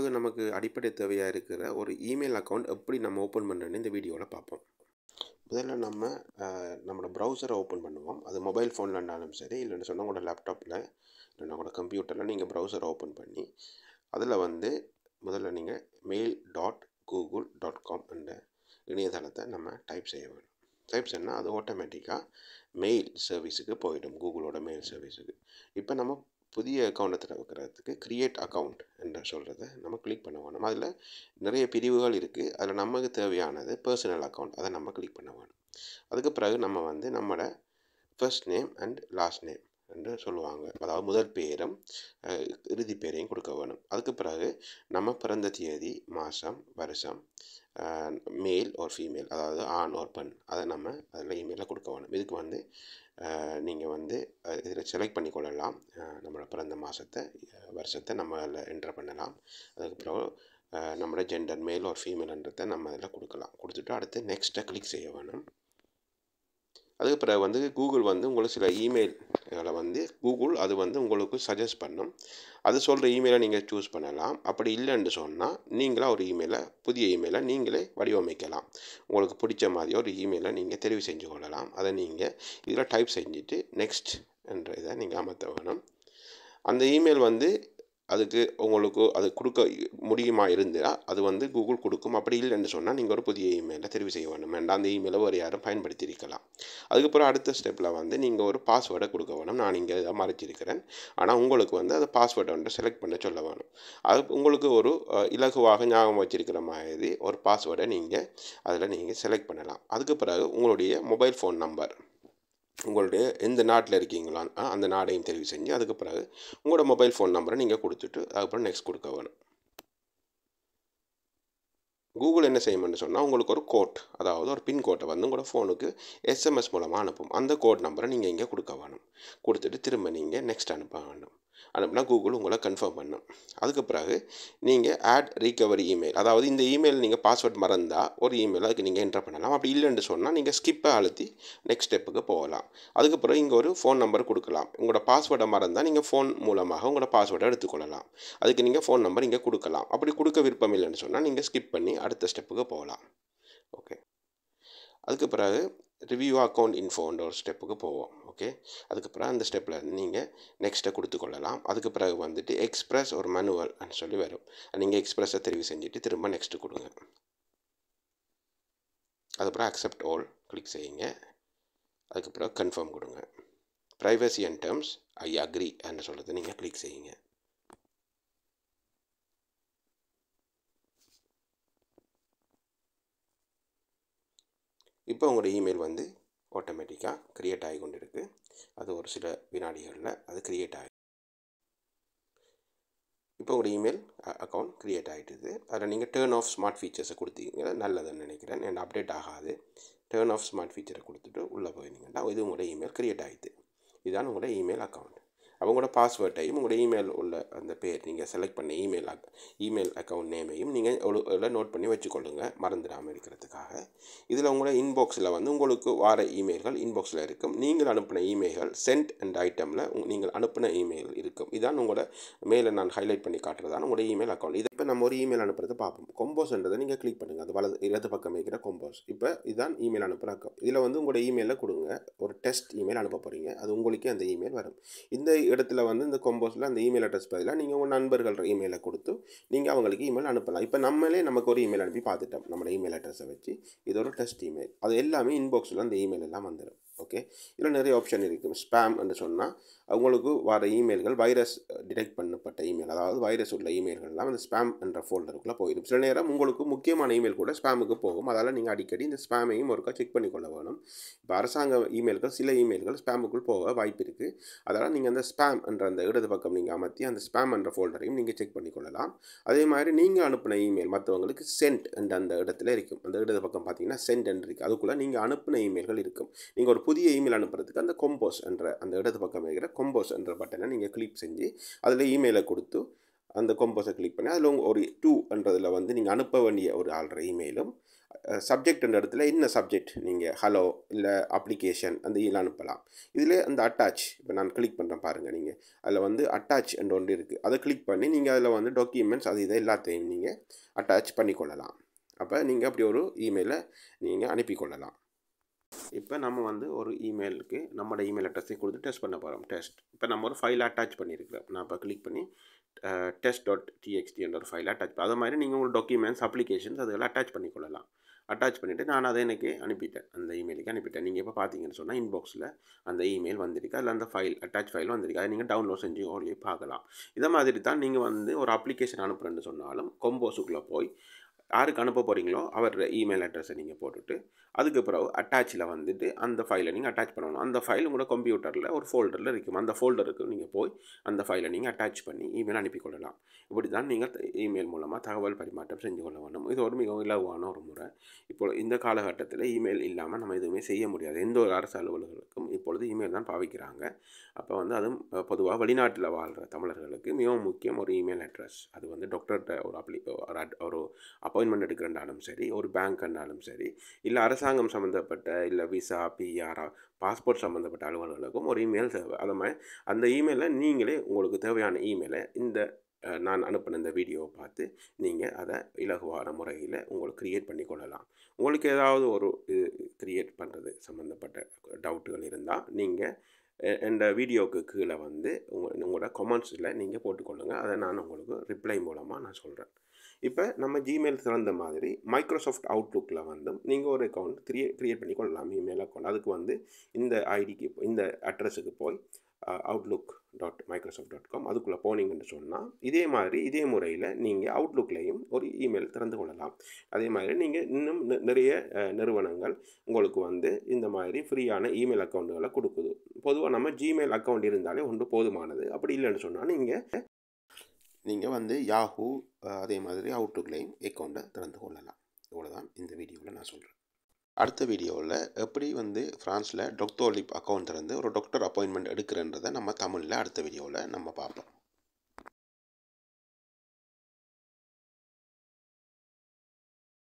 இப்பொழுது நமக்கு அடிப்படை தேவையாக இருக்கிற ஒரு இமெயில் அக்கௌண்ட் எப்படி நம்ம ஓப்பன் பண்ணுறேன்னு இந்த வீடியோவில் பார்ப்போம். முதல்ல நம்மளோட ப்ரௌசரை ஓப்பன் பண்ணுவோம். அது மொபைல் ஃபோனில் இருந்தாலும் சரி, இல்லைன்னு சொன்னால் உங்களோட லேப்டாப்பில் இல்லைன்னா உங்களோட கம்ப்யூட்டரில் நீங்கள் ப்ரௌசரை ஓப்பன் பண்ணி அதில் முதல்ல நீங்கள் mail.google.com என்ற இணையதளத்தை நம்ம டைப் செய்ய வேணும். டைப் செய்யணும்னா அது ஆட்டோமேட்டிக்காக மெயில் சர்வீஸுக்கு போயிடும், கூகுளோட மெயில் சர்வீஸுக்கு. இப்போ நம்ம புதிய அக்கௌண்ட்டை திறக்கிறதுக்கு க்ரியேட் அக்கௌண்ட் என்று சொல்கிறத நம்ம கிளிக் பண்ண வேணும். அதில் நிறைய பிரிவுகள் இருக்குது. அதில் நமக்கு தேவையானது பர்சனல் அக்கௌண்ட், அதை நம்ம கிளிக் பண்ண வேணும். அதுக்கு பிறகு நம்ம நம்மளோட first name and last name என்று சொல்லுவாங்க, அதாவது முதல் பேரும் இறுதி பேரையும் கொடுக்க வேணும். அதுக்கு பிறகு நம்ம பிறந்த தேதி, மாதம், வருஷம், மேல் ஒரு ஃபீமேல், அதாவது ஆண் ஒரு பெண், அதை நம்ம அதில் இமெயிலில் கொடுக்க வேணும். இதுக்கு நீங்கள் இதில் செலக்ட் பண்ணிக்கொள்ளலாம். நம்மளோட பிறந்த மாதத்தை, வருஷத்தை நம்ம அதில் என்டர் பண்ணலாம். அதுக்கப்புறம் நம்மளோட ஜெண்டர் மேல் ஒரு ஃபீமேல்ன்றதை நம்ம அதில் கொடுக்கலாம். கொடுத்துட்டு அடுத்து நெக்ஸ்ட்டை கிளிக் செய்ய வேணும். அதுக்கு பிறகு கூகுள் உங்களுக்கு சில இமெயில்களை கூகுள் அது உங்களுக்கு சஜஸ்ட் பண்ணும். அது சொல்கிற இமெயிலை நீங்கள் சூஸ் பண்ணலாம். அப்படி இல்லைன்னு சொன்னால் நீங்களாக ஒரு புதிய இமெயிலை நீங்களே வடிவமைக்கலாம். உங்களுக்கு பிடிச்ச மாதிரி ஒரு இமெயிலை நீங்கள் தெரிவு செஞ்சு கொள்ளலாம். அதை நீங்கள் இதில் டைப் செஞ்சுட்டு நெக்ஸ்ட் என்ற இதை நீங்கள் அமர்த்த வேணும். அந்த இமெயில் அதுக்கு உங்களுக்கு அது கொடுக்க முடியுமா இருந்தால் அது கூகுள் கொடுக்கும். அப்படி இல்லைன்னு சொன்னால் நீங்கள் ஒரு புதிய இமெயிலை தெரிவு செய்ய வேணும். வேண்டாம், அந்த இமெயிலை வேறு யாரும் பயன்படுத்தி இருக்கலாம். அதுக்கப்புறம் அடுத்த ஸ்டெப்பில் நீங்கள் ஒரு பாஸ்வேர்டை கொடுக்க வேணும். நான் இங்கே இதை மறைச்சிருக்கிறேன். ஆனால் உங்களுக்கு அது பாஸ்வேர்டை செலக்ட் பண்ண சொல்ல வேணும். அது உங்களுக்கு ஒரு இலகுவாக ஞாபகம் வச்சிருக்கிற மாதிரி ஒரு பாஸ்வேர்டை அதில் செலக்ட் பண்ணலாம். அதுக்கு பிறகு உங்களுடைய மொபைல் ஃபோன் நம்பர், உங்களுடைய எந்த நாட்டில் இருக்கீங்களோ அந்த நாடையும் தெரிவு செஞ்சு அதுக்கு பிறகு உங்களோட மொபைல் ஃபோன் நம்பரை நீங்கள் கொடுத்துட்டு அதுக்கப்புறம் நெக்ஸ்ட் கொடுக்க வேணும். கூகுள் என்ன செய்யணும்னு சொன்னால் உங்களுக்கு ஒரு கோட், அதாவது ஒரு பின்கோட்டை உங்களோட ஃபோனுக்கு எஸ்எம்எஸ் மூலமாக அனுப்பும். அந்த கோட் நம்பரை நீங்கள் இங்கே கொடுக்க வேணும். கொடுத்துட்டு திரும்ப நீங்கள் நெக்ஸ்ட் அனுப்ப வேண்டும். அனுப்புனா கூகுள் உங்களை கன்ஃபார்ம் பண்ணும். அதுக்கு பிறகு நீங்கள் ஆட் ரீகவரி இமெயில், அதாவது இந்த இமெயில் நீங்கள் பாஸ்வேர்ட் மறந்தால் ஒரு இமெயில் அதுக்கு நீங்கள் என்டர் பண்ணலாம். அப்படி இல்லைன்னு சொன்னால் நீங்கள் ஸ்கிப்பை அழுத்தி நெக்ஸ்ட் ஸ்டெப்புக்கு போகலாம். அதுக்கு பிறகு இங்கே ஒரு ஃபோன் நம்பர் கொடுக்கலாம். உங்களோட பாஸ்வேர்டை மறந்தால் நீங்கள் ஃபோன் மூலமாக உங்களோட பாஸ்வேர்டை எடுத்துக்கொள்ளலாம். அதுக்கு நீங்கள் ஃபோன் நம்பர் இங்கே கொடுக்கலாம். அப்படி கொடுக்க விருப்பம் இல்லைன்னு சொன்னால் நீங்கள் ஸ்கிப் பண்ணி அடுத்த ஸ்டெப்புக்கு போகலாம். ஓகே, அதுக்கு பிறகு ரிவ்யூ அக்கௌண்ட் இன்ஃபோன்ற ஒரு ஸ்டெப்புக்கு போவோம். ஓகே, அதுக்கு பிறகு அந்த ஸ்டெப்பில் நீங்கள் நெக்ஸ்ட்டை கொடுத்துக்கொள்ளலாம். அதுக்கு பிறகு எக்ஸ்பிரஸ் ஒரு மேனுவல் சொல்லி வரும். நீங்கள் எக்ஸ்பிரஸை தெரிவு செஞ்சுட்டு திரும்ப நெக்ஸ்ட்டு கொடுங்க. அதுக்கப்புறம் அக்செப்ட் ஆல் கிளிக் செய்யுங்க. அதுக்கு பிறகு கன்ஃபார்ம் கொடுங்க. Privacy and terms I agree என்று சொல்கிறது நீங்கள் கிளிக் செய்யுங்க. இப்போ உங்களோட இமெயில் ஆட்டோமேட்டிக்காக க்ரியேட் ஆகி கொண்டு இருக்குது. அது ஒரு சில வினாடிகளில் அது க்ரியேட் ஆகி, இப்போ உங்களோட இமெயில் அக்கௌண்ட் க்ரியேட் ஆகிட்டுது. அதில் நீங்கள் டேர்ன் ஆஃப் ஸ்மார்ட் ஃபீச்சர்ஸை கொடுத்தீங்க, நல்லதுன்னு நினைக்கிறேன். என்ன அப்டேட் ஆகாது. டேர்ன் ஆஃப் ஸ்மார்ட் ஃபீச்சரை கொடுத்துட்டு உள்ளே போயிருந்தீங்கன்னா இது உங்களோட இமெயில் க்ரியேட் ஆகிடுது. இதுதான் உங்களோட இமெயில் அக்கௌண்ட். அவங்களோட பாஸ்வேர்டையும் உங்களோட இமெயில் உள்ள அந்த பேர் நீங்கள் செலக்ட் பண்ண இமெயில் அக்கௌண்ட் நேமையும் நீங்கள் நோட் பண்ணி வச்சுக்கொள்ளுங்க, மறந்துடாமல் இருக்கிறதுக்காக. இதில் உங்களோட இன்பாக்ஸில் உங்களுக்கு வர இமெயில்கள் இன்பாக்ஸில் இருக்கும். நீங்கள் அனுப்பின இமெயில்கள் சென்ட் அண்ட் ஐட்டமில் நீங்கள் அனுப்பின இமெயில் இருக்கும். இதான் உங்களோட மெயிலை நான் ஹைலைட் பண்ணி காட்டுறதான் உங்களோட இமெயில் அக்கௌண்ட். இது இப்போ நம்ம ஒரு இமெயில் அனுப்புறது பார்ப்போம். கொம்போஸ்ன்றதை நீங்கள் கிளிக் பண்ணுங்கள். அது இடது பக்கம் இருக்கிற கொம்போஸ். இப்போ இதுதான் இமெயில் அனுப்புகிற அக்கௌண்ட். இதில் உங்களோட இமெயிலில் கொடுங்க. ஒரு டெஸ்ட் இமெயில் அனுப்ப போகிறீங்க. அது உங்களுக்கே அந்த இமெயில் வரும். இந்த இடத்துல இந்த கொம்போஸில் அந்த இமெயில் அட்ரஸ் பதிலாக நீங்கள் உங்கள் நண்பர்கள் இமெயிலை கொடுத்து நீங்கள் அவங்களுக்கு இமெயில் அனுப்பலாம். இப்போ நமக்கு ஒரு இமெயில் அனுப்பி பார்த்துட்டோம் நம்மளோட இமெயில் அட்ரஸை வச்சு. இது ஒரு டெஸ்ட் இமெயில். அது எல்லாமே இன்பாக்ஸில் அந்த இமெயில் எல்லாம் வந்துடும். ஓகே, இதில் நிறைய ஆப்ஷன் இருக்குது. ஸ்பேம் என்று சொன்னால் அவங்களுக்கு வர இமெயில்கள் வைரஸ் டிடெக்ட் பண்ணப்பட்ட இமெயில், அதாவது வைரஸ் உள்ள இமெயில்கள்லாம் அந்த ஸ்பேம் என்ற ஃபோல்டருக்குள்ளே போயிடும். சில நேரம் உங்களுக்கு முக்கியமான இமெயில் கூட ஸ்பேமுக்கு போகும். அதால் நீங்கள் அடிக்கடி இந்த ஸ்பேமையும் ஒருக்கா செக் பண்ணிக்கொள்ள வேணும். இப்போ அரசாங்க இமெயில்கள், சில இமெயில்கள் ஸ்பேமுக்குள் போக வாய்ப்பு இருக்குது. அதனால் நீங்கள் அந்த ஸ்பேம் என்ற அந்த இடது பக்கம் நீங்கள் அமர்த்தி அந்த ஸ்பேம் என்ற ஃபோல்டரையும் நீங்கள் செக் பண்ணிக்கொள்ளலாம். அதே மாதிரி நீங்கள் அனுப்பின இமெயில் மற்றவங்களுக்கு சென்ட் என்ற அந்த இடத்துல இருக்கும். அந்த இடது பக்கம் பார்த்தீங்கன்னா சென்ட் என்று இருக்குது. அதுக்குள்ளே நீங்கள் அனுப்பின இமெயில்கள் இருக்கும். நீங்கள் ஒரு புதிய இமெயில் அனுப்புறதுக்கு அந்த கொம்போஸ் என்ற அந்த இடது பக்கம் இருக்கிற கொம்போஸ் என்ற பட்டனை நீங்கள் கிளிக் செஞ்சு அதில் இமெயிலை கொடுத்து அந்த கொம்போஸை கிளிக் பண்ணி அதில் ஒரு டூன்றதில் வந்து நீங்கள் அனுப்ப வேண்டிய ஒரு ஆள்ற இமெயிலும் சப்ஜெக்ட்ன்ற இடத்துல என்ன சப்ஜெக்ட் நீங்கள் ஹலோ இல்லை அப்ளிகேஷன் அந்த இதில் அனுப்பலாம். இதில் அந்த அட்டாச் இப்போ நான் கிளிக் பண்ணுறேன் பாருங்கள், நீங்கள் அதில் வந்து அட்டாச் என்ற ஒன்று இருக்குது. அதை கிளிக் பண்ணி நீங்கள் அதில் வந்து டாக்குமெண்ட்ஸ் அது இதை எல்லாத்தையும் நீங்கள் அட்டாச் பண்ணிக்கொள்ளலாம். அப்போ நீங்கள் அப்படி ஒரு இமெயிலை நீங்கள் அனுப்பிக்கொள்ளலாம். இப்போ நம்ம வந்து ஒரு இமெயிலுக்கு நம்மளோட இமெயில் அட்ரஸை கொடுத்து டெஸ்ட் பண்ண போகிறோம். டெஸ்ட் இப்போ நம்ம ஒரு ஃபைல் அட்டாச் பண்ணியிருக்கிறோம். நான் இப்போ கிளிக் பண்ணி test.txt என்ற ஒரு ஃபைல் அட்டாச் அது மாதிரி நீங்கள் உங்கள் டாக்குமெண்ட்ஸ் அப்ளிகேஷன்ஸ் அதெல்லாம் அட்டாச் பண்ணிக்கொள்ளலாம். அட்டாச் பண்ணிவிட்டு நான் அதை எனக்கு அனுப்பிட்டேன், அந்த இமெயிலுக்கு அனுப்பிட்டேன். நீங்கள் இப்போ பார்த்தீங்கன்னு சொன்னால் இன்பாக்ஸில் அந்த இமெயில் வந்திருக்கு, அதில் அந்த ஃபைல் அட்டாச் ஃபைல் வந்திருக்கு. அதை நீங்கள் டவுன்லோட் செஞ்சு ஓடி பார்க்கலாம். இதை மாதிரி தான் நீங்கள் வந்து ஒரு அப்ளிகேஷன் அனுப்புகிறேன்னு சொன்னாலும் கொம்போஸுக்குள்ளே போய் யாருக்கு அனுப்ப போகிறீங்களோ அவரோட இமெயில் அட்ரஸை நீங்கள் போட்டுட்டு அதுக்கு பிறகு அட்டாச்சில் வந்துட்டு அந்த ஃபைலை நீங்கள் அட்டாச் பண்ணணும். அந்த ஃபைல் உங்களோட கம்ப்யூட்டரில் ஒரு ஃபோல்டரில் இருக்கும். அந்த ஃபோல்டருக்கு நீங்கள் போய் அந்த ஃபைலை நீங்கள் அட்டாச் பண்ணி இமெயில் அனுப்பிக்கொள்ளலாம். இப்படி தான் நீங்கள் இமெயில் மூலமாக தகவல் பரிமாற்றம் செஞ்சு கொள்ள வேண்டும். இது ஒரு மிகவும் இலகுவான ஒரு முறை. இப்போது இந்த காலகட்டத்தில் இமெயில் இல்லாமல் நம்ம எதுவுமே செய்ய முடியாது. எந்த ஒரு அரசு அலுவலர்களுக்கும் இப்பொழுது இமெயில் தான் பாவிக்கிறாங்க. அப்போ வந்து அதுவும் பொதுவாக வெளிநாட்டில் வாழ்கிற தமிழர்களுக்கு மிகவும் முக்கியம் ஒரு இமெயில் அட்ரஸ். அது வந்து டாக்டர்கிட்ட ஒரு அப்பாயின்மெண்ட் எடுக்கிறனாலும் சரி, ஒரு பேங்க்னாலும் சரி, இல்லை அரசாங்கம் சம்மந்தப்பட்ட இல்லை விசா பிஆர் பாஸ்போர்ட் சம்மந்தப்பட்ட அலுவலர்களுக்கும் ஒரு இமெயில் தேவை. அது மாதிரி அந்த இமெயிலில் நீங்களே உங்களுக்கு தேவையான இமெயிலை இந்த நான் அனுப்பின இந்த வீடியோவை பார்த்து நீங்கள் அதை இலகுவான முறையில் உங்களுக்கு க்ரியேட் பண்ணி கொள்ளலாம். உங்களுக்கு ஏதாவது ஒரு க்ரியேட் பண்ணுறது சம்மந்தப்பட்ட டவுட்டுகள் இருந்தால் நீங்கள் இந்த வீடியோவுக்கு கீழே வந்து உங்களோட கமெண்ட்ஸில் நீங்கள் போட்டுக்கொள்ளுங்கள். அதை நான் உங்களுக்கு ரிப்ளை மூலமாக நான் சொல்கிறேன். இப்போ நம்ம ஜிமெயில் திறந்த மாதிரி மைக்ரோசாஃப்ட் அவுட்லுக்கில் வந்து நீங்கள் ஒரு அக்கௌண்ட் க்ரியேட் பண்ணி கொள்ளலாம், இமெயில் அக்கௌண்ட். அதுக்கு வந்து இந்த ஐடிக்கு இந்த அட்ரஸுக்கு போய் outlook.microsoft.com அதுக்குள்ளே போனீங்கன்னு சொன்னால் இதே முறையில் நீங்கள் அவுட்லுக்லேயும் ஒரு இமெயில் திறந்து கொள்ளலாம். அதே மாதிரி நீங்கள் இன்னும் நிறைய நிறுவனங்கள் உங்களுக்கு வந்து இந்த மாதிரி ஃப்ரீயான இமெயில் அக்கௌண்ட்டுகளை கொடுக்குது. பொதுவாக நம்ம ஜிமெயில் அக்கௌண்ட் இருந்தாலே ஒன்று போதுமானது. அப்படி இல்லைன்னு சொன்னால் நீங்கள் வந்து யாஹூ அதே மாதிரி அவுட்லுக்லேயும் அக்கௌண்ட்டை திறந்து கொள்ளலாம். இவ்வளோதான் இந்த வீடியோவில் நான் சொல்கிறேன். அடுத்த வீடியோவில் எப்படி வந்து ஃப்ரான்ஸில் டாக்டர்லிப் அக்கௌண்ட் திறந்து ஒரு டாக்டர் அப்பாயின்மெண்ட் எடுக்கிறன்றதை நம்ம தமிழில் அடுத்த வீடியோவில் நம்ம பார்ப்போம்.